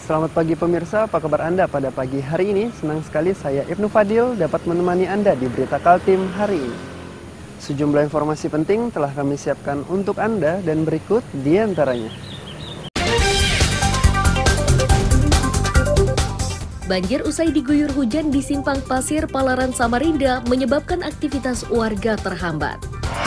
Selamat pagi pemirsa, apa kabar Anda pada pagi hari ini? Senang sekali saya Ibnu Fadil dapat menemani Anda di Berita Kaltim hari ini. Sejumlah informasi penting telah kami siapkan untuk Anda dan berikut di antaranya. Banjir usai diguyur hujan di Simpang Pasir Palaran Samarinda menyebabkan aktivitas warga terhambat.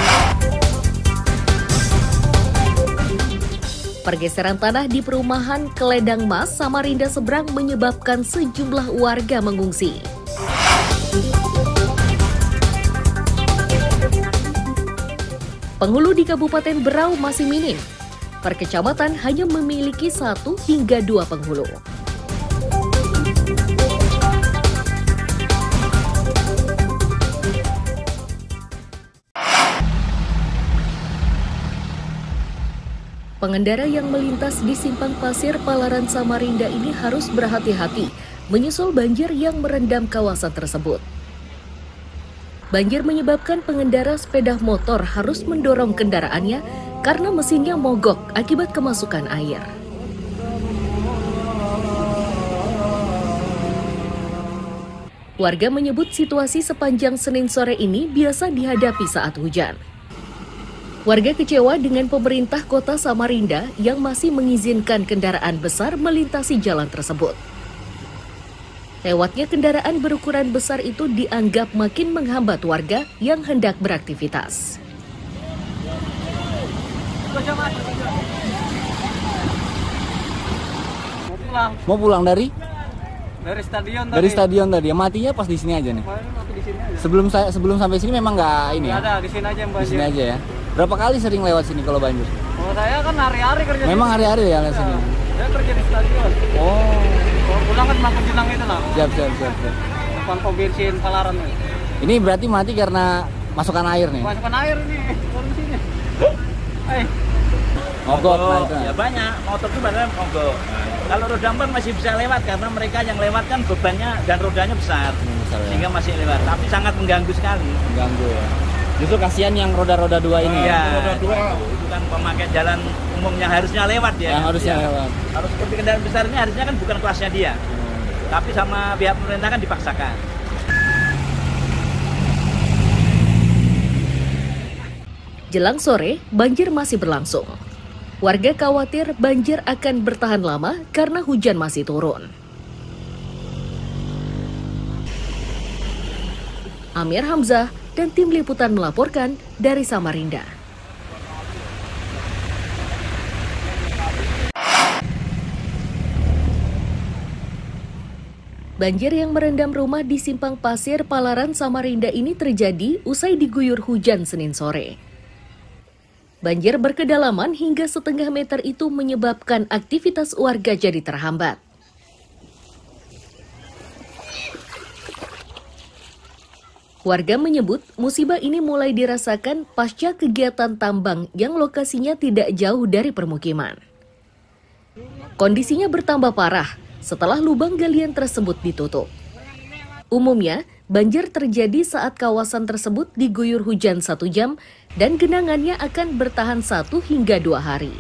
Pergeseran tanah di perumahan Keledang Mas, Samarinda Seberang menyebabkan sejumlah warga mengungsi. Penghulu di Kabupaten Berau masih minim. Per kecamatan hanya memiliki 1 hingga 2 penghulu. Pengendara yang melintas di Simpang Pasir Palaran Samarinda ini harus berhati-hati menyusul banjir yang merendam kawasan tersebut. Banjir menyebabkan pengendara sepeda motor harus mendorong kendaraannya karena mesinnya mogok akibat kemasukan air. Warga menyebut situasi sepanjang Senin sore ini biasa dihadapi saat hujan. Warga kecewa dengan pemerintah kota Samarinda yang masih mengizinkan kendaraan besar melintasi jalan tersebut. Lewatnya kendaraan berukuran besar itu dianggap makin menghambat warga yang hendak beraktivitas. Mau pulang dari stadion tadi. Dari stadion tadi. Matinya pas di sini aja nih. Mati di sini aja. Sebelum sampai sini memang nggak ini. Nggak ada, di sini aja yang Di banjir. sini aja ya. Berapa kali sering lewat sini kalau banjir? Oh, saya kan hari-hari kerja. Memang di hari-hari ya lewat sini. Saya kerja di stadion. Oh. Kalau pulang kan Mangkuk Jenang itu lah. Siap. Depan pom bensin Palaran. Ini berarti mati karena masukan air nih. Masukan air ini. Turun sini. Mogok lah itu. Ya banyak, motor itu benar mogok. Kalau roda 4 masih bisa lewat karena mereka yang lewat kan bebannya dan rodanya besar. Sehingga masih lewat, tapi sangat mengganggu sekali. Mengganggu ya. Justru kasihan yang roda-roda 2 ini. Iya, roda 2 itu kan pemakai jalan umum yang harusnya lewat ya. Yang harusnya lewat. Kalau seperti kendaraan besar ini harusnya kan bukan kelasnya dia. Tapi sama pihak pemerintah kan dipaksakan. Jelang sore, banjir masih berlangsung. Warga khawatir banjir akan bertahan lama karena hujan masih turun. Amir Hamzah dan tim liputan melaporkan dari Samarinda. Banjir yang merendam rumah di Simpang Pasir Palaran Samarinda ini terjadi usai diguyur hujan Senin sore. Banjir berkedalaman hingga setengah meter itu menyebabkan aktivitas warga jadi terhambat. Warga menyebut musibah ini mulai dirasakan pasca kegiatan tambang yang lokasinya tidak jauh dari permukiman. Kondisinya bertambah parah setelah lubang galian tersebut ditutup. Umumnya, banjir terjadi saat kawasan tersebut diguyur hujan 1 jam dan genangannya akan bertahan 1 hingga 2 hari.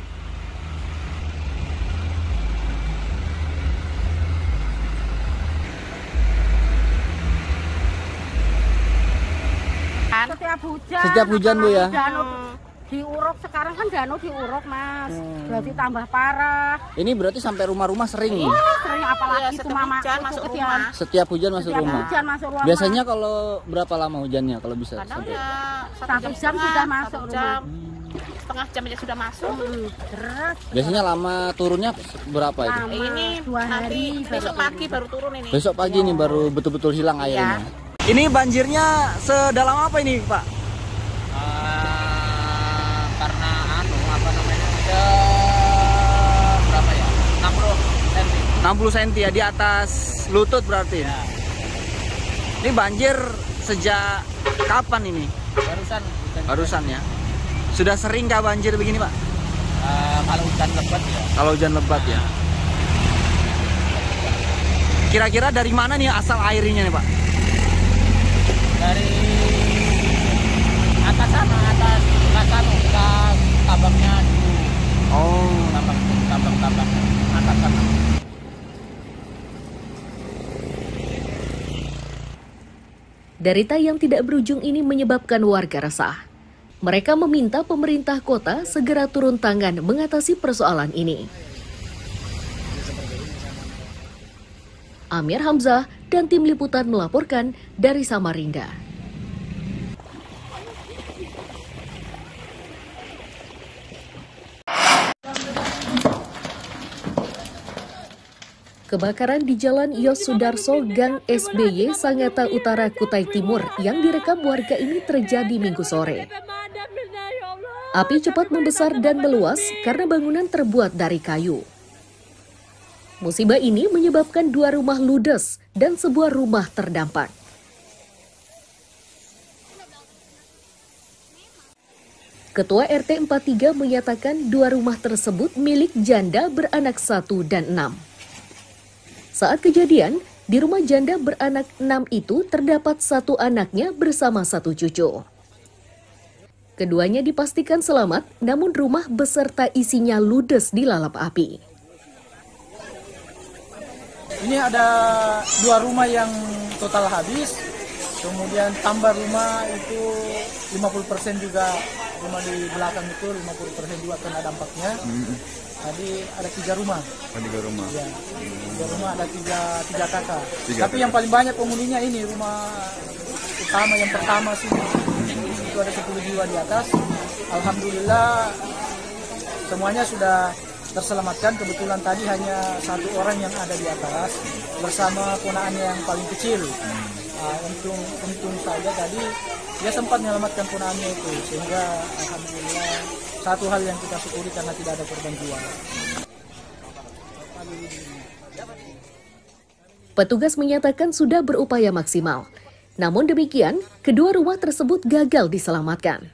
Setiap hujan Bu ya. Diuruk sekarang kan danau diuruk Mas, berarti tambah parah. Ini berarti sampai rumah-rumah sering nih. Sering apalagi itu mama masuk rumah. Setiap hujan masuk rumah. Hujan masuk rumah. Biasanya kalau berapa lama hujannya kalau bisa? Kadang Sampai? ya 1 jam sudah masuk rumah. Setengah jam aja sudah masuk. Deras. Biasanya lama turunnya berapa itu? Ini 2 hari. besok pagi baru turun ini. Besok pagi nih baru betul-betul hilang airnya. Ini banjirnya sedalam apa ini Pak? Karena berapa ya? 60 cm. 60 cm ya, di atas lutut berarti. Ya. Ini banjir sejak kapan ini? Barusan ya. Sudah sering kah banjir begini Pak? kalau hujan lebat ya. Kalau hujan lebat ya. Kira-kira dari mana nih asal airnya nih Pak? Dari atas sana, atas tambangnya dulu. Oh. Tambang atas sana. Derita yang tidak berujung ini menyebabkan warga resah. Mereka meminta pemerintah kota segera turun tangan mengatasi persoalan ini. Amir Hamzah dan tim liputan melaporkan dari Samarinda. Kebakaran di Jalan Yos Sudarso, Gang SBY, Sangatta Utara, Kutai Timur yang direkam warga ini terjadi Minggu sore. Api cepat membesar dan meluas karena bangunan terbuat dari kayu. Musibah ini menyebabkan 2 rumah ludes dan sebuah rumah terdampak. Ketua RT 43 menyatakan 2 rumah tersebut milik janda beranak 1 dan 6. Saat kejadian, di rumah janda beranak 6 itu terdapat 1 anaknya bersama 1 cucu. Keduanya dipastikan selamat, namun rumah beserta isinya ludes dilalap api. Ini ada 2 rumah yang total habis, kemudian tambah rumah itu 50% juga, rumah di belakang itu 50% juga kena dampaknya. Tadi ada 3 rumah. 3 rumah. Ya, 3 rumah ada 3 kakak. Tapi yang paling banyak penghuninya ini rumah utama yang pertama sih. Itu ada 10 jiwa di atas. Alhamdulillah semuanya sudah terselamatkan. Kebetulan tadi hanya 1 orang yang ada di atas bersama ponakannya yang paling kecil. Untung saja tadi dia sempat menyelamatkan ponakannya itu, sehingga alhamdulillah satu hal yang kita syukuri karena tidak ada korban jiwa. Petugas menyatakan sudah berupaya maksimal. Namun demikian, kedua rumah tersebut gagal diselamatkan.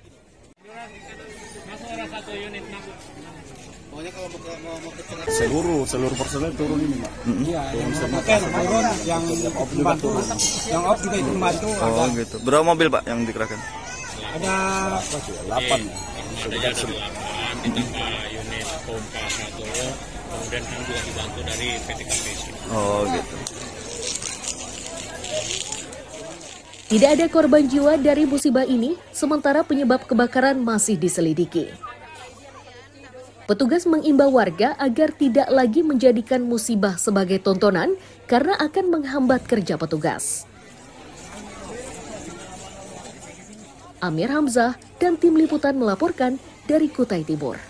Seluruh personel turun ini, Pak. Iya, turun yang membantu, yang op juga itu membantu. Oh gitu. Berapa mobil Pak yang dikerahkan? Ada 8 ya. Ada 8 ditambah unit pompa 1, kemudian kan juga dibantu dari PT KPC. Oh gitu. Tidak ada korban jiwa dari musibah ini, sementara penyebab kebakaran masih diselidiki. Petugas mengimbau warga agar tidak lagi menjadikan musibah sebagai tontonan karena akan menghambat kerja petugas. Amir Hamzah dan tim liputan melaporkan dari Kutai Timur.